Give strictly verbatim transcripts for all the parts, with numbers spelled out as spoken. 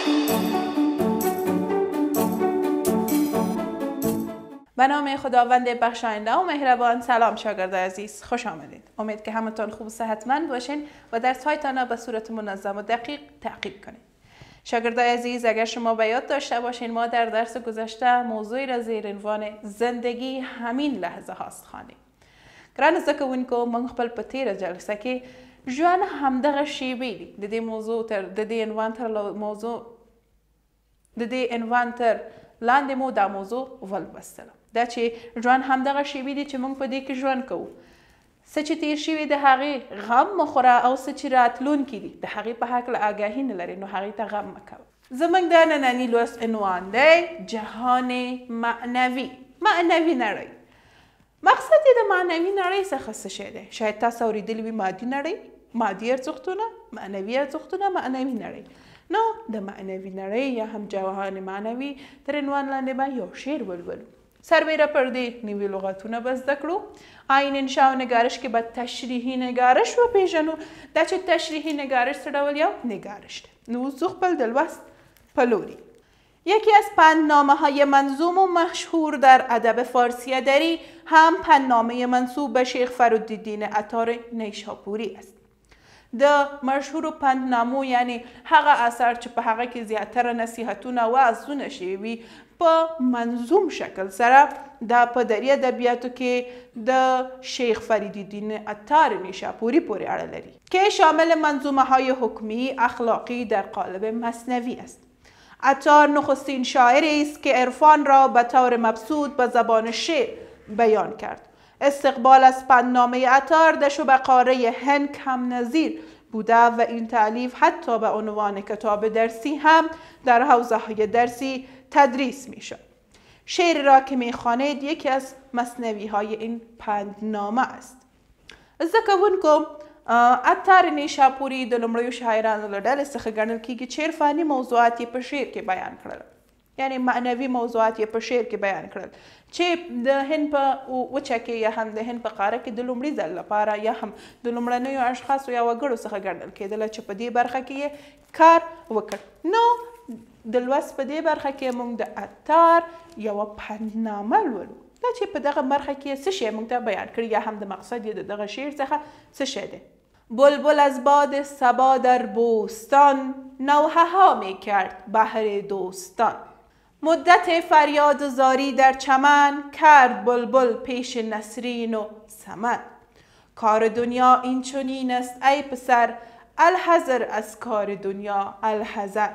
به نام خداوند بخشاینده و مهربان. سلام شاگردای عزیز، خوش آمدید. امید که همتون خوب و صحتمند باشین و درس‌هایتان به صورت منظم و دقیق تعقیب کنید. شاگردای عزیز، اگر شما به یاد داشته باشین ما در درس گذشته موضوعی را زیر عنوان زندگی همین لحظه هاست خواندیم. ګرانو زده کوونکو، موږ خپل په تیره جلسه کې ژوند همدغه شیبې دي. د دې موضوع تر د دې عنوان تر موضوع د دې عنوان تر لاندې مو دا موضوع ولوستله. دا چې ژوند همدغه شیبې دي چې موږ په دې کې ژوند کوو. څه چې تیر شوي د هغې غم مه خوره او څه چې راتلونکي دي د هغې په هکله آګاهي نه لرې نو هغې ته غم مه کوه. زموږ د ننني لوست عنوان دی جهان معنوي، معنوي نړۍ. مقصد یې د معنوي نړۍ څخه څه شی دی؟ شاید تاسو اورېدلي وي مادي نړۍ، مادي ارزښتونه، معنوي ارزښتونه، معنوي نړۍ. نو د معنوي نړۍ یا هم جهان معنوي تر عنوان لاندې به یو شعر ولولو. سربیره پر دې نوي لغتونه به زده کړو. آین انشا و نگارش که به تشریحی نگارش وپیژنو. دا چې تشریحی نگارش څه ډول یو نگارش دی. نو اوس خپل د لوست په لوري. یکی از پندنامه های منظوم و مشهور در ادب فارسی ادری هم پندنامه منسوب به شیخ فرودالدین عطار نیشاپوری است. د مشهور پندنامو یعنی هغه اثر چې په هغه کې زیاتره نصیحتونه و وعظونه شوي وي په منظوم شکل سره دا په دري ادبیاتو کې د شیخ فریدالدین عطار نیشاپوری پورې اړه لري که شامل منظومه های حکمی اخلاقی در قالب مثنوی است. عطار نخستین شاعری است که عرفان را به طور مبسوط به زبان شعر بیان کرد. استقبال از پندنامه عطار در شبه‌قاره هند کم نظیر بوده و این تألیف حتی به عنوان کتاب درسی هم در حوزه های درسی تدریس می شد. شعر را که می خوانید یکی از مثنوی های این پندنامه است. زده کوونکو، عطار نیشاپوری د لومړیو شاعرانو له ډلې څخه ګڼل کېږي چې عرفاني موضوعات یې په شعر کې بیان کړل، یعنی معنوي موضوعات یې په شعر کې بیان کړل چې د هند په وچه کې یا هم د هند په قاره کې د لومړي ځل لپاره یا هم د لومړنیو اشخاصو یا وګړو څخه ګڼل کېدله چې په دې برخه کې یې کار وکړ. نو د لوست په دې برخه کې موږ د عطار یوه پندنامه لولو. دا چې په دغه برخه کې څه شی موږ ته بیان کړي یا هم د مقصد یې د دغه شعر څخه څه شی دی. بلبل از باد صبا در بوستان نوحه ها می کرد بهر دوستان. مدت فریاد و زاری در چمن کرد بلبل پیش نسرین و سمن. کار دنیا این چنین است ای پسر الحذر از کار دنیا الحذر.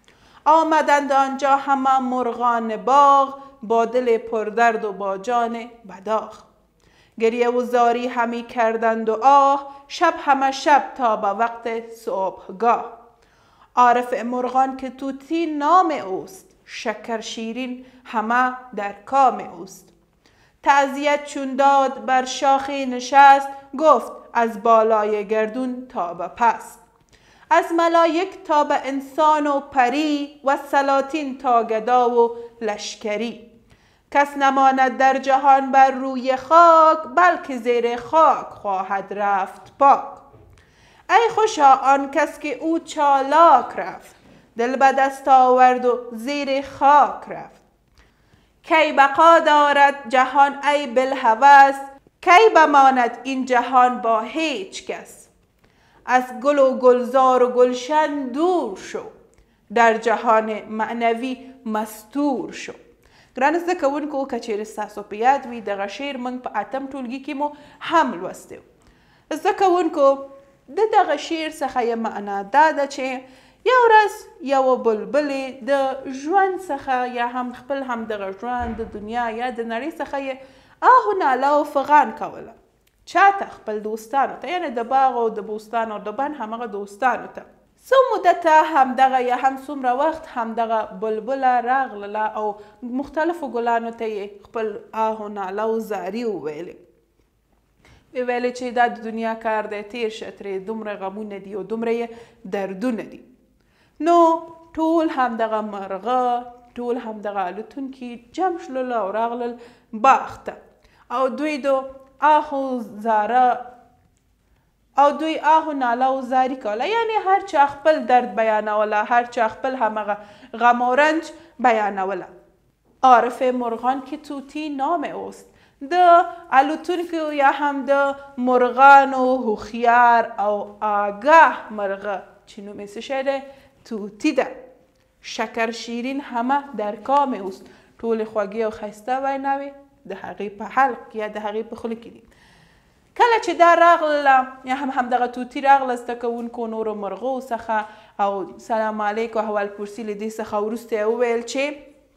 آمدند آنجا همه مرغان باغ با دل پردرد و با جان بداغ. گریه و زاری همی کردند و آه شب همه شب تا به وقت صبحگاه. عارف مرغان که طوطی نام اوست شکر شیرین همه در کام اوست. تعزیت چون داد بر شاخی نشست گفت از بالای گردون تا به پست. از ملائک تا به انسان و پری و سلاطین تا گدا و لشکری. کس نماند در جهان بر روی خاک بلکه زیر خاک خواهد رفت پاک. ای خوشا آن کس که او چالاک رفت دل به دست آورد و زیر خاک رفت. کی بقا دارد جهان ای بالهوس کی بماند این جهان با هیچ کس. از گل و گلزار و گلشن دور شو در جهان معنوي مستور شو. ګرانو زده کوونکو، که چیرې ستاسو په یاد وي دغه شعر موږ په اتم ټولګي کې مو هم لوستی و. زده کوونکو، د دغه شعر څخه یې معنا دا ده چې یو ورځ یوه بلبلې د ژوند څخه یا هم خپل همدغه ژوند د دنیا یا د نړۍ څخه یې آه و ناله او فغان کوله. چاته؟ خپل دوستانو ته، یعنې د باغ او د بوستان او د بن همغه دوستانو ته. څو مدته همدغه یا هم څومره وخت همدغه بلبله راغلله او مختلفو ګلانو ته یې خپل آه و ناله او زاري وویلې. ویې ویلې چې دا د دنیا کار دی، تیر شه ترې، دومره غمونه دي او دومره یې دردونه دي. نو ټول همدغه مرغه، ټول همدغه الوتونکي جمع شلل او راغلل باغ ته او دوی د آه و زاره او دوی آه و ناله و زاری کوله، یعنی هر چا خپل درد بیانوله، هر چا خپل همغه غم و رنج بیانوله. عارف مرغان که طوطی نام اوست، د الوتونکو یا هم د مرغانو هوښیار او آگاه مرغه چې نوم یې څه شی دی؟ طوطي ده. شکر شیرین همه در کام اوست. ټولې خوږې او ښایسته ویناوې د هغې په حلق یا د هغې په خوله کې دي. کله چې دا راغله یا هم همدغه طوطي راغله زده کوونکو نورو مرغو څخه او سلام علیکم احوال پرسي له دې څخه وروسته یې وویل چې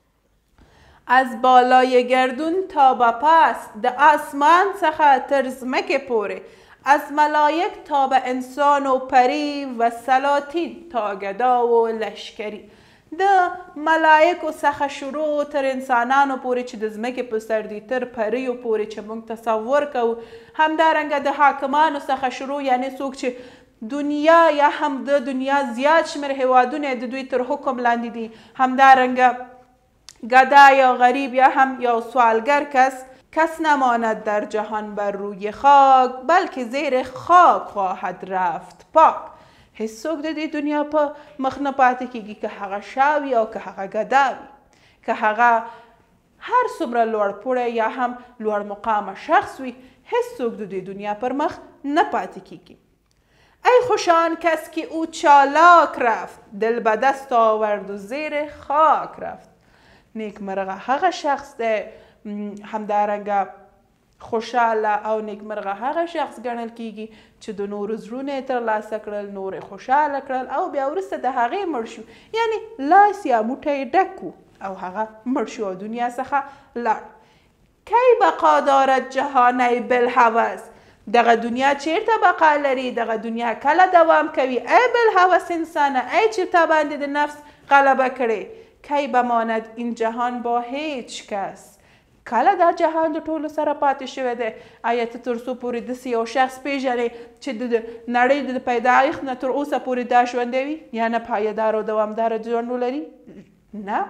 از بالای گردون تا به پس د آسمان څخه تر ځمکې پورې، از ملایک تا به انسان و پری و سلاطین تا گدا و لشکری. د ملایکو څخه شروع تر انسانانو پورې چې د ځمکې په سر دي، تر پریو پورې چې موږ تصور کوو، همدارنګه د حاکمانو څخه شروع یعنی څوک چې دنیا یا هم د دنیا زیات شمېر هیوادونه د دوی تر حکم لاندې دي، همدارنګه گدا یا غریب یا هم یا سوالگر کس کس نماند در جهان بر روی خاک، بلکه زیر خاک خواهد رفت پاک. هیڅوک د دې دنیا په مخ نه پاتې کیږي، که هغه شا وي او که هغه ګدا وي، که هغه هر څومره لوړ پوړی یا هم لوړ مقامه شخص وي، هیڅوک د دې دنیا پر مخ نه پاتې کیږي. ای خوشان کس که او چالاک رفت، دل به دست آورد و زیر خاک رفت. نیکمرغه هغه شخص دی، همدارنګه خوشحاله او نیکمرغه هغه شخص ګڼل کیږي چې د نورو زړونه یې ترلاسه کړل، نور یې خوشحاله کړل او بیا وروسته د هغې مړ شو، یعنی لاس یا موټی یې ډک و او هغه مړ شو او دنیا څخه لاړ. کی بقا دارد جهانی بالهوس، دغه دنیا چیرته بقا لري؟ دغه دنیا کله دوام کوي؟ ای بالهوس انسانه، ای چې تا باندې د نفس غلبه کړې. کی بماند این جهان با هیچ کس، کله دا جهان د ټولو سره پاتې شوی دی؟ آیا ته تر څو پورې داسې یو شخص پیژنې چې د نړۍ د پیدایښت نه تر اوسه پورې دا ژوندی وي یا نه پایدار او دوامداره ژوند ولري؟ نه.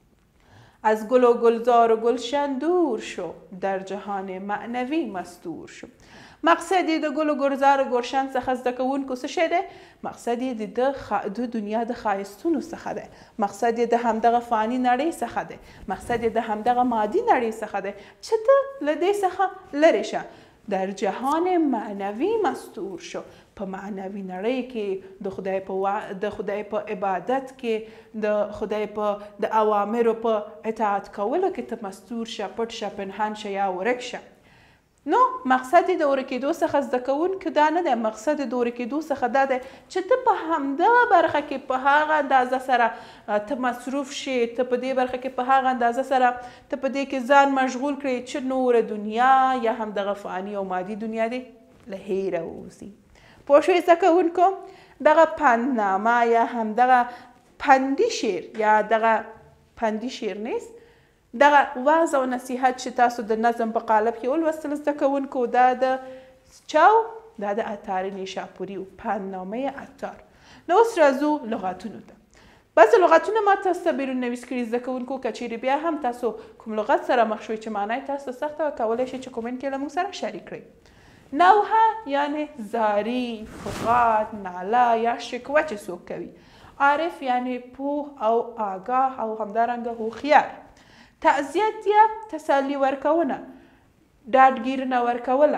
از گل و گلزار و گلشن دور شو، در جهان معنوی مستور شو. مقصد یې د ګل و ګلزار و ګلشن څخه زده کوونکو څه شی دی؟ مقصد یې د دنیا د ښایستونو څخه دی، مقصد یې د همدغه فاني نړۍ څخه دی، مقصد یې د همدغه مادي نړۍ څخه دی چې ته له دې څخه لرې شه. در جهان معنوي مستور شو، په معنوي نړۍ کې د خدای په د خدای په عبادت کې، د خدای په د اوامرو په اطاعت کولو کې ته مستور شه، پټ شه، پنهان شه یا ورک شه. نو مقصد د ورکېدو څخه زده کوونکو دا نه دی، مقصد د ورکېدو څخه دا دی چې ته په همدغه برخه کې په هغه اندازه سره ته مصروف شې، ته په دې برخه کې په هغه اندازه سره ته په دې کې ځان مشغول کړې چې نوره دنیا یا همدغه فاني او مادي دنیا دی له هیره ووځي. پوه شوئ زده کوونکو؟ دغه پندنامه یا همدغه پندي شعر یا دغه پندي شعر نیست، دغه وعظ او نصیحت چې تاسو د نظم په قالب کې ولوستل زده کوونکو، دا د چاو؟ دا د عطار نیشاپوري و، پندنامه عطار. نو اوس راځو لغاتونو ته. بعضې لغاتونه ما تاسو ته بیرون نویس کړي زده کوونکو، که چیرې بیا هم تاسو کوم لغت سره مخ شوئ چې معنی تاسو سخته وه، کولی شئ چې کومنټ کې له موږ سره شریک کړئ. نوحه یعنی زاری، فغات، ناله یا شکوه چې څوک کوي. عارف یعنی پوه او آگاه او همدارنګه هوښیار. تعزیت یا تسلی ورکونه، ډاډګیرنه ورکوله.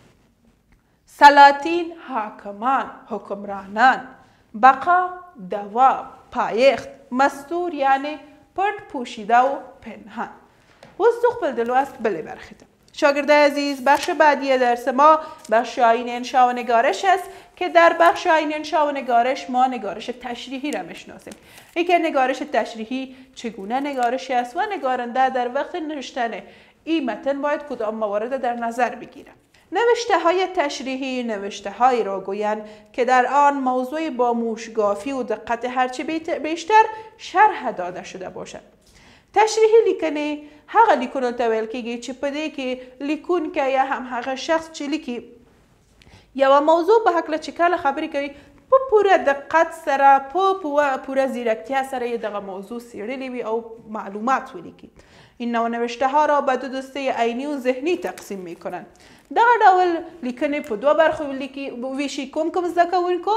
سلاطین حاکمان، حکمرانان. بقا دوام، پایښت. مستور یعنی پټ، پوشیده و پنهان. اوس خو خپل د لوست بلې برخې ته. شاگردای عزیز، بخش بعدی درس ما بخش آیین انشا و نگارش است که در بخش آیین انشا و نگارش ما نگارش تشریحی را میشناسیم. اینکه نگارش تشریحی چگونه نگارشی است و نگارنده در وقت نوشتن این متن باید کدام موارد در نظر بگیرد. نوشته های تشریحی نوشته هایی را گویند که در آن موضوع با موشگافی و دقت هرچه بیشتر شرح داده شده باشد. تشریحي لیکنې هغه لیکونو ته ویل کېږي چې په دې کې لیکونکی یا هم هغه شخص چې لیکي یوه موضوع په هکله چې کله خبرې کوي په پوره دقت سره په پوره زیرکتیا سره یې دغه موضوع څیړلې وي او معلومات ولیکي. این نوشته ها را به دو دسته عینی و ذهنی تقسیم می کنند. دغه ډول لیکنې په دوه برخو ویشي. کوم کوم زده کوونکو؟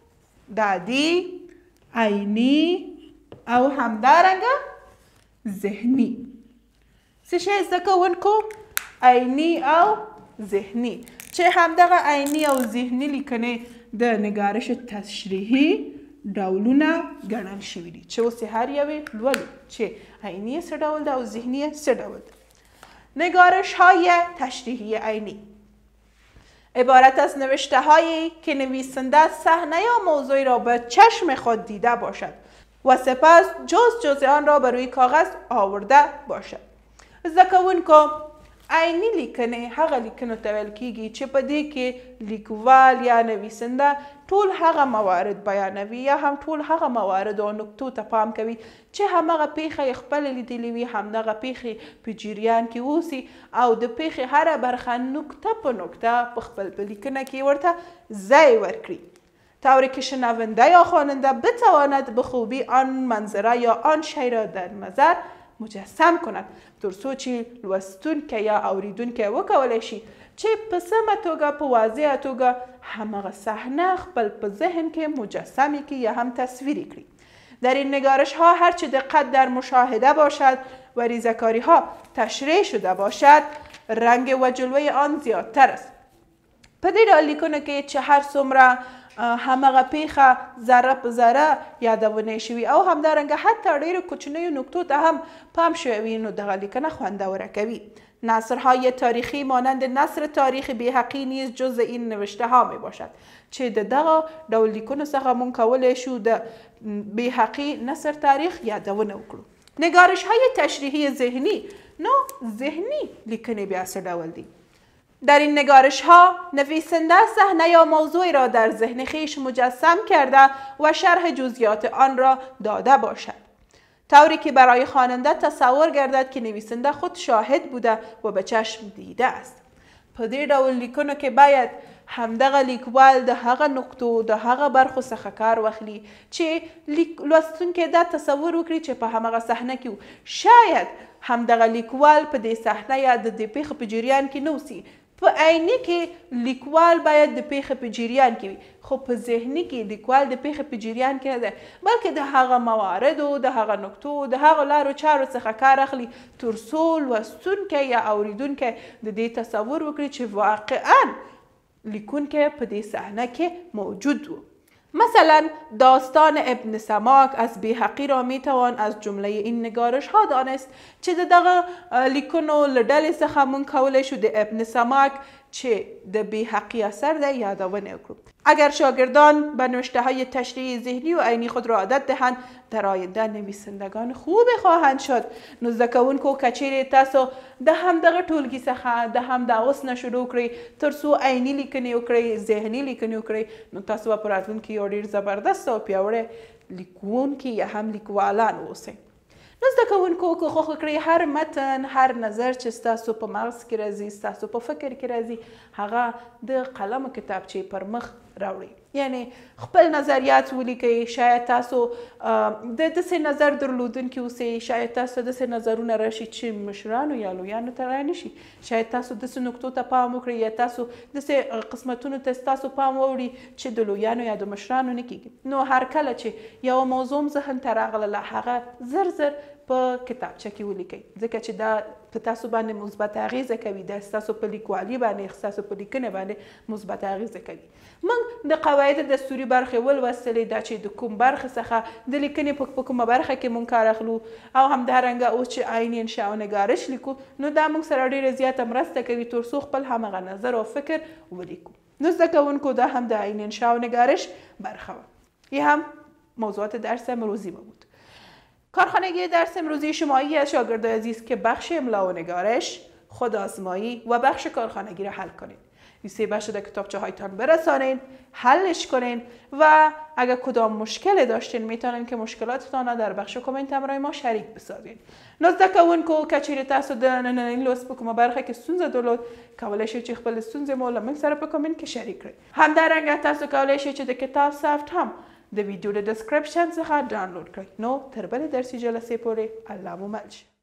دادی، عینی او همدارنګه ذهني. څه شی زده کوونکو؟ عینی او ذهني، چې همدغه عینی او ذهني لیکنې د نگارش تشریحي ډولونه ګڼل شوي دي، چې اوس یې هر یوې لولو چې عینی څه ډول ده او ذهنی څه ډول ده. نگارش های تشریحی عینی عبارت از نوشته هایی که نویسنده صحنه یا موضوعی را به چشم خود دیده باشد و سپس جز جز آن را بر روی کاغذ آورده باشد. زده کوونکو، عینی لیکنې هغه لیکنو ته ویل کیږي چې په دې کې لیکوال یا نویسنده ټول هغه موارد بیانوي یا هم ټول هغه موارد او نکتو ته پام کوي چې همغه پیښه یې خپله لیدلې وي، همدغه پیښې په جریان کې اوسي او د پیښې هره برخه نکته په نکته په خپل په لیکنه کې ورته ځای ورکړي، طوری که شنونده یا خواننده بتواند به خوبی آن منظره یا آن شی را در نظر مجسم کند، تر څو چې لوستونکی یا اوریدونکی وکولی شي چې په سمه توګه په واضحه توګه همغه صحنه خپل په ذهن کې مجسمه کړي یا هم تصویری کړي. در این نگارش ها هرچه دقت در مشاهده باشد و ریزه‌کاری ها تشریح شده باشد رنگ و جلوه آن زیادتر است. په دې ډول لیکنو کې چې هر څومره همغه پیښه ذره په ذره یادونه شوي او همدارنګه حتی ډیرو کوچنیو نکتو ته هم پام شوی وي نو دغه لیکنه خوندوره کوي. نثرهای تاریخی مانند نثر تاریخ بیحقی نیز جز این نوشته ها می باشد، چې د دغه ډول لیکنو څخه مونږ کولی شو د بیحقی نثر تاریخ یادونه وکړو. نگارش های تشریحی ذهنی، نو ذهنی لیکنې بیا څه ډول دي؟ در این نگارش ها نویسنده صحنه یا موضوعی را در ذهن خویش مجسم کرده و شرح جزئیات آن را داده باشد، طوری که برای خواننده تصور گردد که نویسنده خود شاهد بوده و به چشم دیده است. په دې ډول لیکنو کې باید همدغه لیکوال د هغه نقطو د هغه برخو څخه کار واخلي چې لوستونکی دا تصور وکړي چې په همغه صحنه کې شاید همدغه لیکوال په دې صحنه یا د دې پیښې په جریان کې نه اوسي. په عیني کې لیکوال باید د پیښې په جریان کې وي، خو په ذهني کې لیکوال د پیښې په جریان کې نه دی، بلکې د هغه مواردو، د هغه نکتو، د هغه لارو چارو څخه کار اخلي تر څو لوستونکی یا اوریدونکی د دې تصور وکړي چې واقعا لیکونکی په دې صحنه کې موجود و. مثلا داستان ابن سماک از بیحقی را میتوان از جمله این نگارش ها دانست چې د دغه لیکنو له ډلې څخه مونږ کولی شو د ابن سماک چې د بیحقی اثر ده یادونه وکړو. اگر شاگردان به نوشته های تشریحی ذهنی و عینی خود را عادت دهند در آینده نویسندگان خوبی خواهند شد. نو زده کوونکو که چیرې تاسو د همدغه ټولګي څخه د همدا اوس نه شروع کړئ تر څو عیني لیکنې وکړئ، ذهني لیکنې وکړئ، نو تاسو به په راتلونکي یو ډېر زبردست او پیاوړی لیکوونکي یا هم لیکوالان واوسئ. نو زده کوونکو کوښښ وکړئ هر متن، هر نظر چې ستاسو په مغز کې راځي، ستاسو په فکر کې راځي، هغه د قلم او کتابچې پر مخ راوړئ. یعنی خپل نظریات ولیکئ. شاید تاسو د داسې نظر درلودونکي اوسئ، شاید تاسو داسې نظرونه راشي چې مشرانو یا لویانو ته رانه شي، شاید تاسو داسې نکتو ته پام وکړئ یا تاسو داسې قسمتونو ته ستاسو پام واوړي چې د لویانو یا د مشرانو نه کیږي. نو هر کله چې یو موضوع ذهن ته راغله هغه زر زر په کتابچه کې ولیکئ، ځکه چې دا په تاسو باندې مثبت اغیزه کوي، دا ستاسو په لیکوالي باندې، ستاسو په لیکنه باندې مثبت اغیزه کوي. موږ د قواعد دستوري برخې ولوستلې، دا چې د کوم برخې څخه د لیکنې په کومه برخه کې موږ کار اخلو او همدارنګه اوس چې عیني انشاء او نګارش لیکو نو دا موږ سره ډېره زیاته مرسته کوي تر څو خپل همغه نظر او فکر ولیکو. نو زده کوونکو دا هم د عیني انشاء و نگارش برخه و. یه هم موضوعات درس امروزی ما بود. کارخانگی درس امروزی شمایی از شاگردای عزیز که بخش املا و نگارش، خودآزمایی و بخش کارخانگی را حل کنید. این سه بخش در کتابچه هایتان برسانین، حلش کنین و اگر کدام مشکل داشتین میتونین که مشکلاتتان در بخش کامنت همراه ما شریک بسازین. نزد کوونکو کچیر تاسو د نن لوس په کومه برخه کې ستونزه درلود کولای شئ چې خپل ستونزې مو له موږ سره په کامنت کې شریک کړئ. همدارنګه تاسو کولای شئ چې د کتاب سافت هم د ویډیو د ډسکرپشن څخه ډاونلوډ کړئ. نو تر بلې درسي جلسې پورې الله مو مل شه.